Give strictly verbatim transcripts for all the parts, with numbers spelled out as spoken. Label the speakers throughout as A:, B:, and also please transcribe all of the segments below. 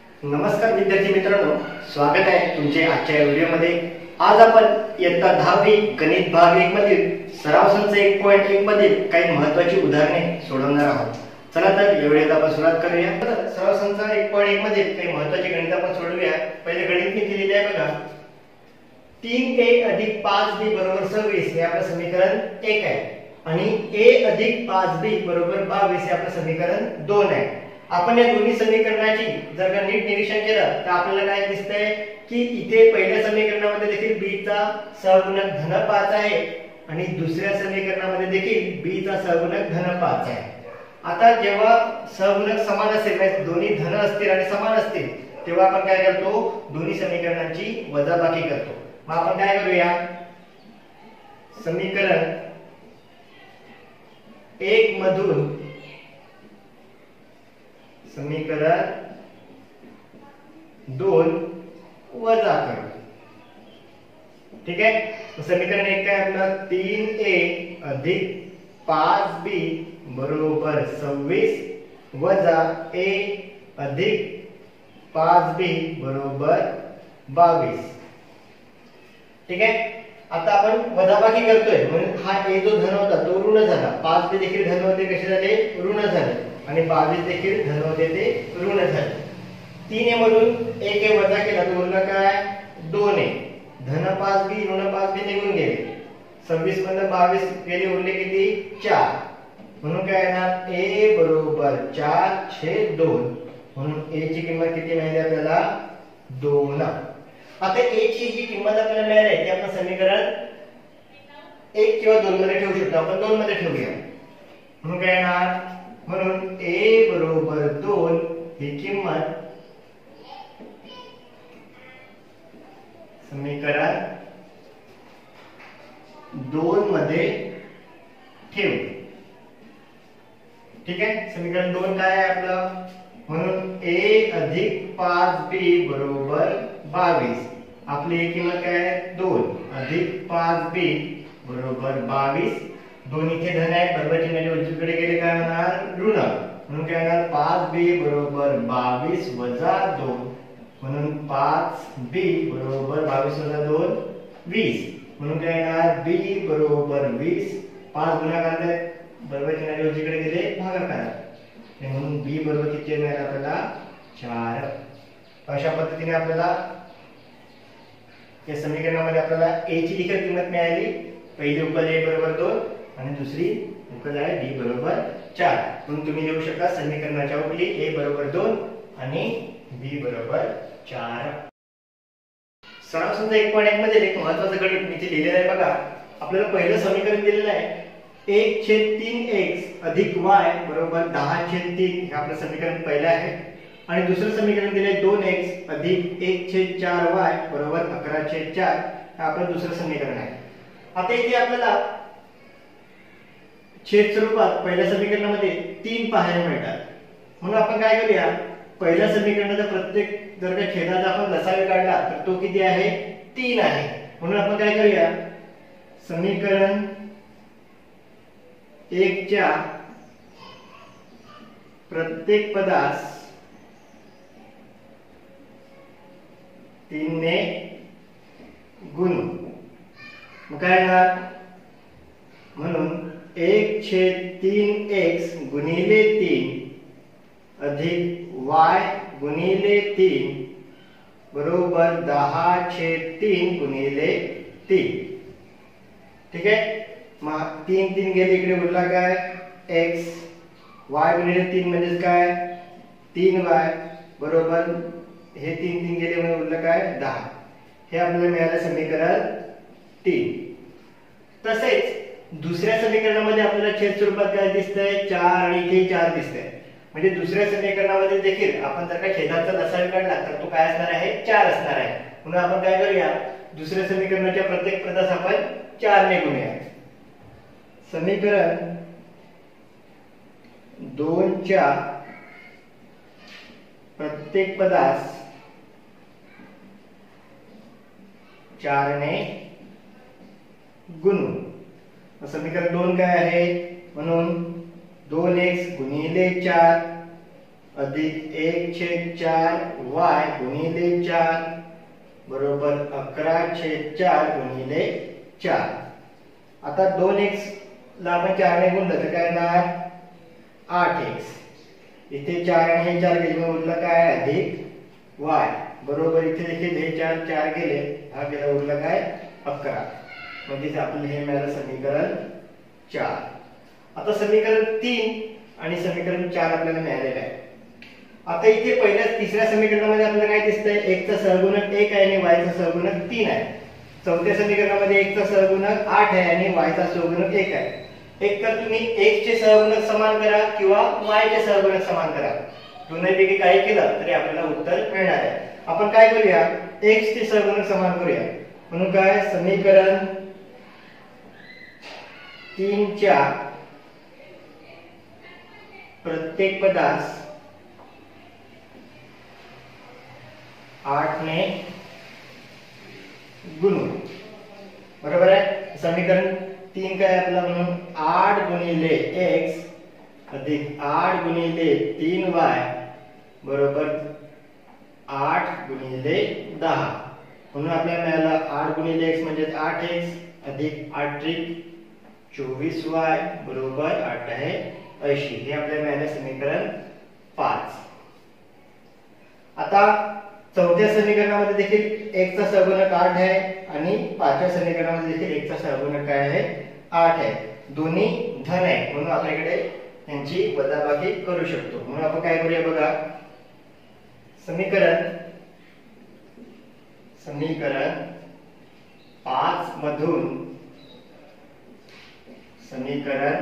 A: नमस्कार विद्यार्थी मित्रांनो, स्वागत आहे तुमचे आजच्या व्हिडिओमध्ये। आज आपण इयत्ता दहावी गणित भाग एक मधील सराव संच एक पॉइंट एक मधील काही महत्त्वाची उदाहरणे सोडवणार आहोत। चला तर या व्हिडिओला आपण सुरुवात करूया। सराव संच एक पॉइंट एक मधील काही महत्त्वाची गणित आपण सोडवूया। पहिले गणित मी दिलेले आहे बघा, तीन ए अधिक पाच बी बरोबर सव्वीस हे आपलं समीकरण एक आहे आणि ए अधिक पाच बी बरोबर बावीस हे आपलं समीकरण दोन आहे। आपण या दोन्ही समीकरणाची जर का नीट निरीक्षण केलं तर आपल्याला काय दिसतंय की इथे पहिल्या समीकरणामध्ये देखील b चा सहगुणक धन पाच आहे आणि दुसऱ्या समीकरणामध्ये देखील b चा सहगुणक धन पाच आहे। आता जेव्हा सहगुणक समान असेल म्हणजे दोन्ही धन असतील आणि समान असतील तेव्हा आपण काय करतो, दोन्ही समीकरणांची वजाबाकी करतो। मग आपण काय करूया, समीकरण एक मधून समीकरण दोन वजा करू। ठीक आहे, तो समीकरण एक काय आपलं, तीन ए अधिक पाच बी बरोबर सव्वीस वजा ए अधिक पाच बी बरोबर बावीस। ठीक आहे, आता आपण वजाबाकी करतोय म्हणून हा ए जो धन होता तो ऋण झाला, पाच बी देखील धन होते कसे झाले, ऋण झाले आणि बावीस देखील धन होते ते ऋण झाले। तीन ए मधून एक ए वजा केला तर उरला काय, दोन ए, धन पाच बी ऋण पाच बी निघून गेले, सव्वीस मधून बावीस गेले उरले किती, चार। म्हणून काय येणार, ए बरोबर चार छेद दोन, म्हणून ए ची किंमत किती मिळाली आपल्याला, दोन। आता ए ची जी किंमत आपल्याला मिळाली आहे ती आपण समीकरण एक किंवा दोन मध्ये ठेवू शकतो, आपण दोन मध्ये ठेवूया। म्हणून काय येणार, म्हणून a बरोबर दोन ही किंमत समीकरण दोन मध्ये ठेवू। ठीक आहे, समीकरण दोन काय आहे आपलं, म्हणून a अधिक पाच बी बरोबर बावीस, आपली किंमत काय आहे, दोन अधिक पाच बी बरोबर बावीस। दोन इथे धन आहे, बरोबर चिन्हाच्या उजवीकडे गेले काय होणार, ऋण, म्हणून काय होणार, पाच बी बरोबर बावीस वजा दोन, म्हणून पाच बी बरोबर बावीस वजा दोन वीस, म्हणून काय येणार, बी बरोबर वीस, पाच गुणाकार बरोबर चिन्हाच्या उजवीकडे गेले भागाकार, म्हणून बी बरोबर किती मिळाला आपल्याला, चार। अशा पद्धतीने आपल्याला या समीकरणामध्ये आपल्याला a ची देखील किंमत मिळाली, पहिली उकल a बरोबर दोन आणि दुसरी उकल आहे b बरोबर चार। म्हणून तुम्ही लिहू शकता समीकरणाच्या उकली a बरोबर दोन आणि b बरोबर चार। सराव संच एक पॉइंट एक मध्ये एक महत्त्वाचं गणित मी इथे लिहिलेलं आहे बघा। आपल्याला पहिलं समीकरण दिलेलं आहे एक छेद तीन एक्स अधिक वाय बरोबर दहा छेद तीन, हे आपलं समीकरण पहिलं आहे आणि दुसरं समीकरण दिले दोन एक्स अधिक एक छेद चार वाय बरोबर अकरा छेद चार, हे आपलं दुसरं समीकरण आहे। आता इथे आपल्याला छेद स्वरूपात पहिल्या समीकरणामध्ये तीन पाहायला मिळतात, म्हणून आपण काय करूया, पहिल्या समीकरणाचा प्रत्येक जर का छेदाचा आपण लसावी काढला तर तो किती आहे, तीन आहे। म्हणून आपण काय करूया, समीकरण एक च्या प्रत्येक पदास तीन ने गुणू, मग काय येणार, म्हणून एक छेद तीन एक्स गुणिले तीन अधिक वाय गुणिले तीन बरोबर दहा छेद तीन गुणिले तीन। ठीक आहे, मग तीन तीन गेले इकडे उरला काय, एक्स, वाय गुणिले तीन म्हणजे काय, तीन वाय बरोबर हे तीन तीन गेले म्हणजे उरलं काय, दहा। हे आपल्याला मिळालं समीकरण तीन। तसेच दुसऱ्या समीकरणामध्ये आपल्याला छेद स्वरूपात काय दिसतंय, चार आणि इथे चार दिसतंय, म्हणजे दुसऱ्या समीकरणामध्ये देखील आपण जर का छेदाचा लसावी काढला तर तो काय असणार आहे, चार असणार आहे। म्हणून आपण काय करूया, दुसऱ्या समीकरणाच्या प्रत्येक पदास आपण चार ने गुणूया। समीकरण दोन च्या प्रत्येक पदास चार ने गुणू। समीकरण दोन काय आहे, म्हणून दोन एक्स गुणिले चार अधिक एक छेद चार वाय गुणिले चार बरोबर अकरा छेद चार गुणिले चार. आता दोन एक्स ला आपण चार ने गुणलं तर काय येणार आठ एक्स. इथे चार आणि हे चार गेले मग उरला काय अधिक वाय बरोबर इथे देखील हे चार चार गेले हा गेला उरला काय अकरा. म्हणजे आपलं हे मिळालं समीकरण चार. आता समीकरण तीन आणि समीकरण चार आपल्याला मिळालेलं आहे. आता इथे पहिल्या तिसऱ्या समीकरणामध्ये आपल्याला काय दिसतंय x चा सहगुणक एक आहे आणि y चा सहगुणक तीन आहे. चौथ्या समीकरणामध्ये x चा सहगुणक आठ आहे आणि y चा सहगुणक एक आहे. एक तर तुम्ही x चे सहगुणक समान करा किंवा y चे सहगुणक समान करा. दोन्हीपैकी काही केलं तरी आपल्याला उत्तर मिळणार आहे. आपण काय करूया x चे सहगुणक समान करूया. म्हणून काय समीकरण तीन च्या प्रत्येक पदास आठ ने गुणून बरोबर आहे. समीकरण तीन काय आपला म्हणून आठ गुणिले x अधिक आठ गुणिले तीन वाय बरोबर आठ गुणिले दहा. म्हणून आपल्याला मिळाला आठ गुणिले x म्हणजे आठ एक्स अधिक आठ त्रिक चोवीस वाय बरोबर आठ आहे ऐंशी. हे आपल्याला मिळाले समीकरण पाच. आता चौथ्या समीकरणामध्ये देखील x चा सहगुणक आठ आहे आणि पाचव्या समीकरणामध्ये देखील x चा सहगुणक काय आहे आठ आहे. दोन्ही धन आहे म्हणून आपल्याकडे यांची वजाबाकी करू शकतो. म्हणून आपण काय करूया बघा समीकरण समीकरण पाच मधून समीकरण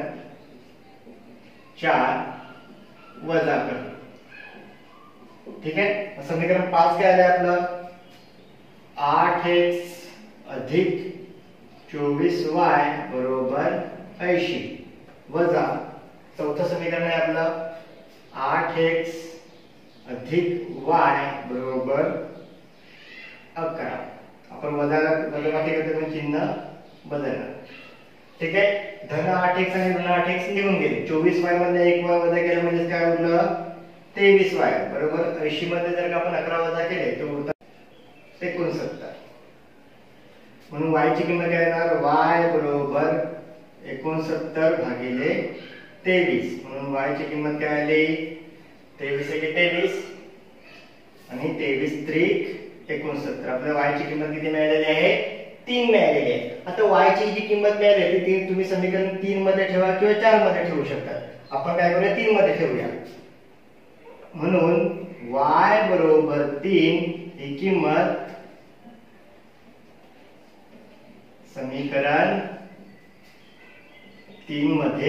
A: चार वजा करू. ठीक आहे. समीकरण पाच काय आलं आपलं आठ एक्स अधिक चोवीस वाय बरोबर ऐंशी वजा चौथं समीकरण आहे आपलं आठ एक्स अधिक वाय बरोबर अकरा. आपण वजा वजाबाकी करतो चिन्ह बदलणार. ठीक आहे. धन आठ एक्स आणि ऋण आठ एक्स निघून गेले. चोवीस वाय मध्ये एक वाय वजा केलं म्हणजे काय उरलं तेवीस वाय बरोबर ऐंशी मध्ये जर का आपण अकरा वजा केले तर उरतात एकोणसत्तर. म्हणून y ची किंमत काय येणार y बरोबर एकोणसत्तर भागिले तेवीस. म्हणून y ची किंमत काय आली तेवीस एके तेवीस आणि तेवीस त्रिक एकोणसत्तर. आपल्याला y ची किंमत किती मिळालेली आहे तीन मिळालेली आहे. आता y ची जी किंमत मिळाली ती तुम्ही समीकरण तीन मध्ये ठेवा किंवा चार मध्ये ठेवू शकता. आपण काय करूया तीन मध्ये ठेवूया. म्हणून y बरोबर तीन ही किंमत समीकरण तीन मध्ये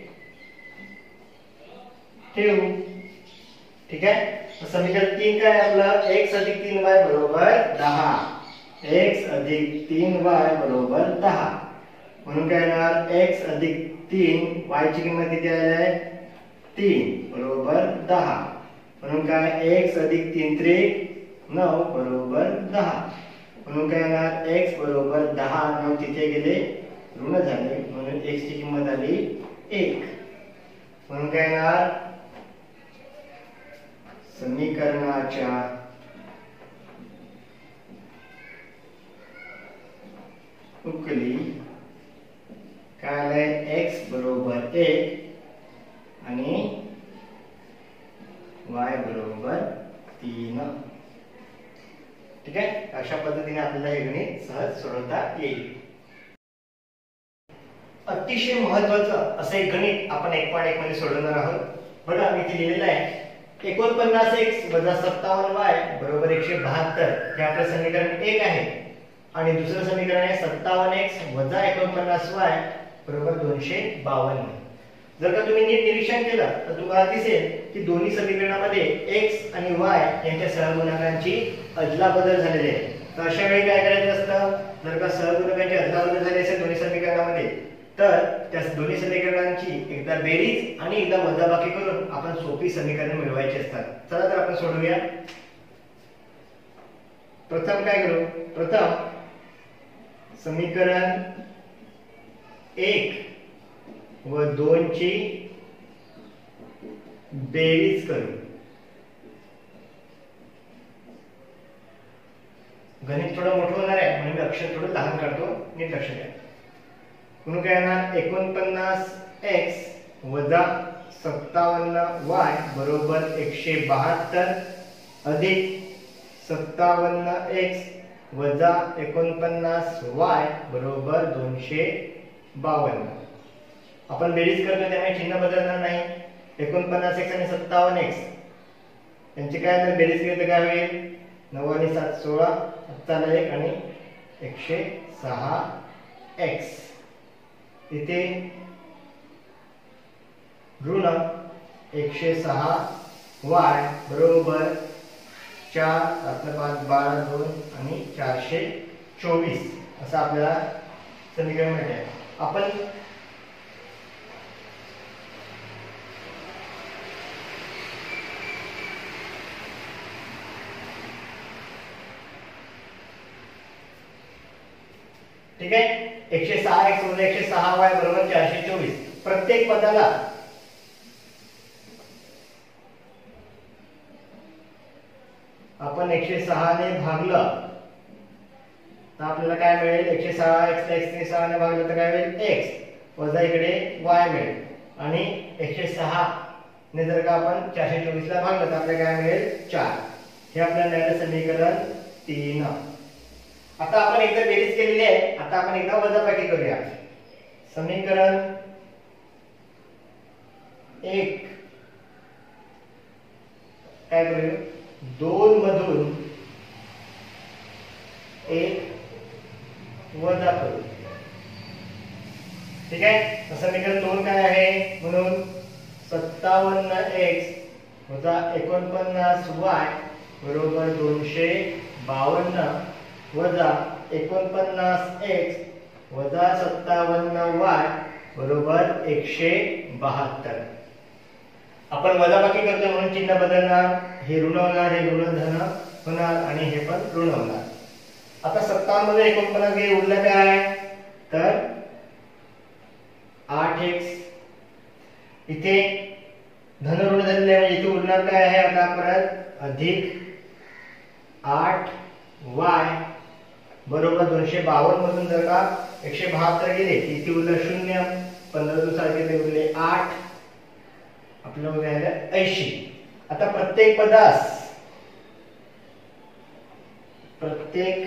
A: ठेवू. ठीक आहे. समीकरण तीन काय आपलं x अधिक तीन वाय बरोबर दहा. x अधिक तीन वाय बरोबर दहा. म्हणून काय येणार x अधिक तीन y ची किंमत किती आहे तीन बरोबर दहा. म्हणून काय x अधिक तीन त्रिक नऊ बरोबर दहा. म्हणून काय येणार x बरोबर दहा. नऊ तिथे गेले ऋण झाले म्हणून x ची किंमत आली एक. म्हणून काय येणार समीकरणाच्या उकली काय आलंय x बरोबर एक आणि y बरोबर तीन. ठीक आहे. अशा पद्धतीने आपल्याला हे गणित सहज सोडवता येईल. अतिशय महत्त्वाचं असं एक गणित आपण एक पॉईंट एक मध्ये सोडवणार आहोत. बघा मी इथे लिहिलेलं आहे एकोणपन्नास एक्स वजा सत्तावन्न वाय बरोबर एकशे बहात्तर. हे आपलं समीकरण एक आहे. आणि दुसरं समीकरण आहे सत्तावन्न एक्स वजा एकोणपन्नास वाय बरोबर दोनशे बावन्न. जर का तुम्ही नीट निरीक्षण केलं तर तुम्हाला दिसेल की दोन्ही समीकरणामध्ये x आणि y यांच्या सहगुणकांची अदलाबदल झालेली आहे. तर अशा वेळी काय करायचं असतं जर का सहगुणकांची अदलाबदल झाली असेल दोन्ही समीकरणामध्ये तर त्या दोन्ही समीकरणांची एकदा बेरीज आणि एकदा वजाबाकी करून आपण सोपी समीकरणे मिळवायची असतात. चला तर आपण सोडवूया. प्रथम काय करू प्रथम समीकरण एक व दोन ची बेरीज करू. गणित थोडं मोठं होणार आहे म्हणून मी अक्षर थोडं लहान काढतो, नीट लक्ष द्या. म्हणून काय येणार एकोणपन्नास एक्स वजा सत्तावन्न वाय बरोबर एकशे बहात्तर अधिक सत्तावन्न एक्स वजा एकोणपन्नास वाय बरोबर दोनशे बावन्न. आपण बेरीज करतो त्यामुळे चिन्ह बदलणार नाही. एकोणपन्नास एक्स आणि सत्तावन्न एक्स यांची काय जर बेरीज केली तर काय होईल? नऊ आणि सात सोळा, सत्ताला एक आणि एकशे सहा एक्स. इथे ऋण एकशे सहा वाय बरोबर चार आपलं पाच बारा दोन आणि चारशे चोवीस असं आपल्याला समीकरण मिळते. आपण ठीक आहे, एकशे सहा एक्स वजा एकशे सहा वाय बरोबर चारशे चोवीस. प्रत्येक पदाला आपण एकशे सहा ने भागलं तर आपल्याला काय मिळेल? एकशे सहा एक्स एक्स ने सहा ने भागलं तर काय मिळेल? एक्स वजा इकडे वाय मिळेल आणि एकशे सहा ने जर का आपण चारशे चोवीस ला भागलं तर आपल्याला काय मिळेल? चार. हे आपल्याला मिळालं समीकरण तीन. आता आपण एकदा बेरीज केलेली आहे, आता आपण एकदा वजाबाकी करूया. समीकरण एक काय करू? दोन मधून एक वजा करू. ठीक आहे, समीकरण दोन काय आहे? म्हणून सत्तावन्न एक्स वजा एकोणपन्नास वाय बरोबर दोनशे बावन्न वजा एकोणपन्नास एक्स वजा सत्तावन्न वाय बरोबर एकशे बहात्तर. आपण वजाबाकी करतो म्हणून चिन्ह बदलणार. हे ऋण होणार, हे ऋण धन होणार आणि हे पण ऋण होणार. आता सत्तावन्न मध्ये एकोणपन्नास हे उरलं काय? तर आठ एक्स. इथे धन ऋण झालेले आहे, इथे उरणार काय आहे? आता परत अधिक आठ वाय बरोबर दोनशे बावन्न मधून जर का एकशे बहात्तर गेले इथे उरलं शून्य, पंधरा दिवसाचे ते उरले आठ, आपल्याला मिळालं ऐंशी. आता प्रत्येक पदास प्रत्येक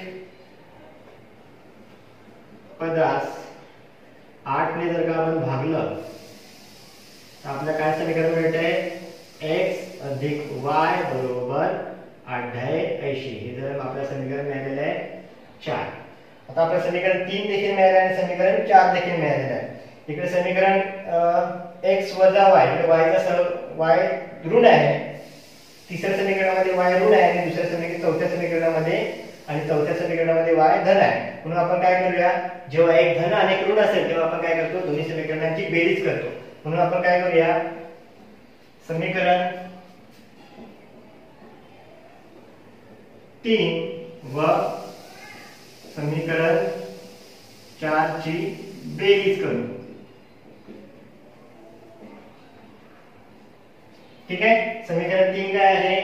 A: पदास आठ ने जर का आपण भागलं तर आपल्याला काय समीकरण मिळतंय? एक्स अधिक वाय बरोबर अठ्ठ्याऐंशी. हे जर आपल्याला समीकरण मिळालेलं आहे चार. आता आपल्याला समीकरण तीन देखील मिळाले आणि समीकरण चार देखील मिळालेलं आहे. इकडे समीकरण एक्स वजा वाय, इकडे वायचा सर्व वाय ऋण आहे. तिसऱ्या समीकरणामध्ये वाय ऋण आहे आणि दुसऱ्या समीकरण चौथ्या समीकरणामध्ये आणि चौथ्या समीकरणामध्ये वाय धन आहे. म्हणून आपण काय करूया? जेव्हा एक धन आणि एक ऋण असेल तेव्हा आपण काय करतो? दोन्ही समीकरणांची बेरीज करतो. म्हणून आपण काय करूया? समीकरण तीन व समीकरण चार ची बेरीज करू. ठीक आहे, समीकरण तीन काय आहे?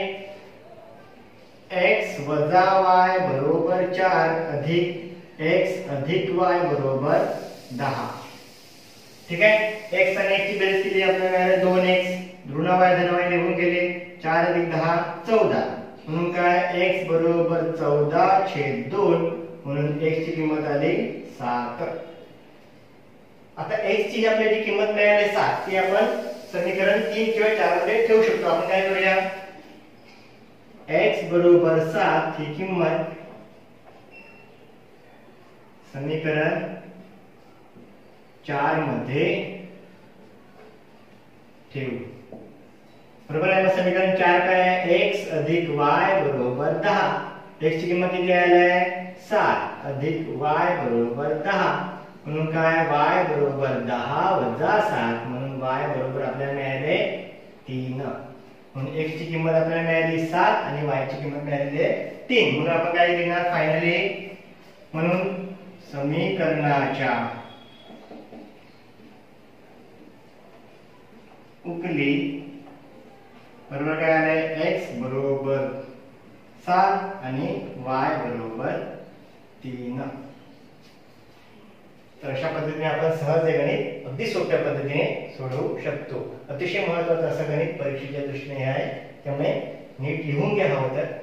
A: एक्स वजा वाय बरोबर चार अधिक एक्स अधिक वाय बरोबर दहा. ठीक आहे, एक्स आणि एक्स ची बेरीज केली आपल्याला मिळाले दोन एक्स. ऋण वाय धन वाय निघून गेले. चार अधिक दहा चौदा. म्हणून काय? एक्स बरोबर चौदा छेद दोन. म्हणून एक्स ची किंमत आली सात. आता एक्स ची आपल्याला जी किंमत मिळाली सात ती आपण समीकरण तीन किंवा चार मध्ये ठेवू शकतो. आपण काय करूया? एक्स बरोबर सात ही किंमत समीकरण चार मध्ये ठेवू. बरोबर आहे. मग समीकरण चार काय आहे? एक्स अधिक वाय बरोबर दहा. एक्स ची किंमत किती आहे? सात अधिक वाय बरोबर दहा. म्हणून काय? y बरोबर दहा वजा सात. म्हणून y बरोबर आपल्याला मिळाले तीन. म्हणून x ची किंमत आपल्याला मिळाली सात आणि y ची किंमत मिळाली तीन. म्हणून आपण काय लिहिणार फायनली? म्हणून समीकरणाच्या उकली बरोबर काय आले? x बरोबर सात आणि y बरोबर तीन। तर अशा पद्धतीने आपण सहज हे गणित अगदी सोप्या पद्धतीने सोडवू शकतो। अतिशय महत्त्वाचं असं गणित परीक्षेच्या दृष्टीने हे आहे, त्यामुळे नीट लिहून घ्या हवं तर।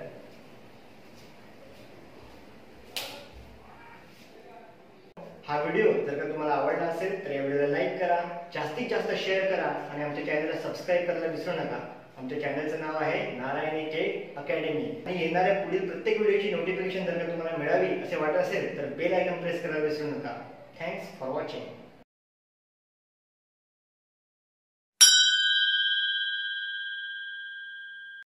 A: हा व्हिडिओ जर का तुम्हाला आवडला असेल तर या व्हिडिओला लाईक करा, जास्तीत जास्त शेअर करा आणि आमच्या चॅनलला सबस्क्राईब करायला विसरू नका। आमच्या चॅनलचं नाव आहे नारायणी टेक अकॅडमी आणि येणाऱ्या पुढील प्रत्येक व्हिडिओची नोटिफिकेशन जर का तुम्हाला मिळावी असे वाटत असेल तर बेल आयकॉन प्रेस करायला विसरू नका। Thanks for watching.